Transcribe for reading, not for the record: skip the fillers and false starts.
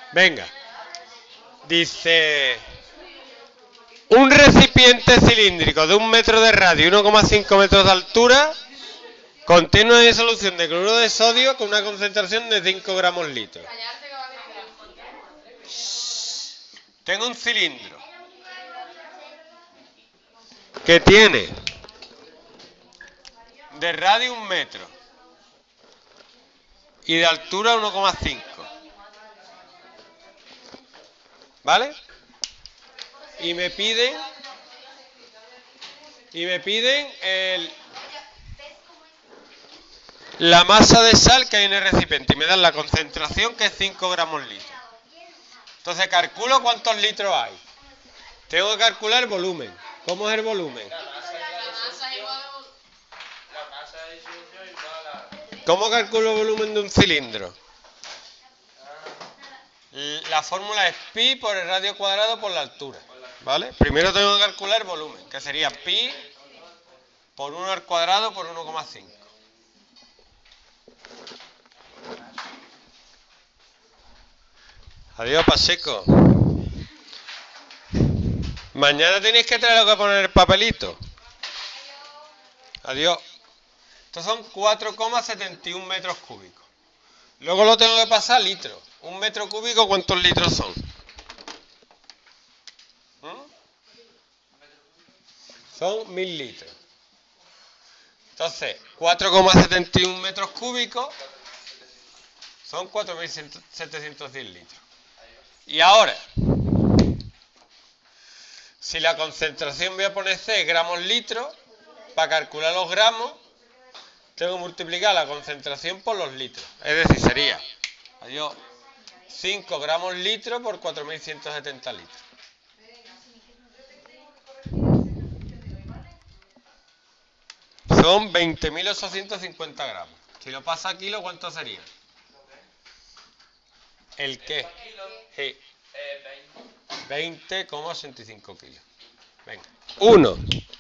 Venga. Dice... Un recipiente cilíndrico de 1 metro de radio y 1,5 metros de altura contiene una disolución de cloruro de sodio con una concentración de 5 gramos litro. Tengo un cilindro que tiene de radio 1 metro y de altura 1,5. ¿Vale? Y me piden la masa de sal que hay en el recipiente y me dan la concentración que es 5 gramos litro. Entonces calculo cuántos litros hay. Tengo que calcular el volumen. ¿Cómo es el volumen? ¿Cómo calculo el volumen de un cilindro? La fórmula es pi por el radio cuadrado por la altura. ¿Vale? Primero tengo que calcular el volumen, que sería pi por 1 al cuadrado por 1,5. Adiós, Pacheco. Mañana tenéis que traer lo que poner el papelito. Adiós. Estos son 4,71 metros cúbicos. Luego lo tengo que pasar a litros. 1 metro cúbico, ¿cuántos litros son? Son 1000 litros. Entonces, 4,71 metros cúbicos son 4710 litros. Y ahora, si la concentración voy a poner C gramos litros, para calcular los gramos, tengo que multiplicar la concentración por los litros. Es decir, sería 5 gramos litros por 4170 litros. Son 20.850 gramos. Si lo pasa a kilo, ¿cuánto sería? ¿El qué? Sí. 20,85 kilos. Venga. 1.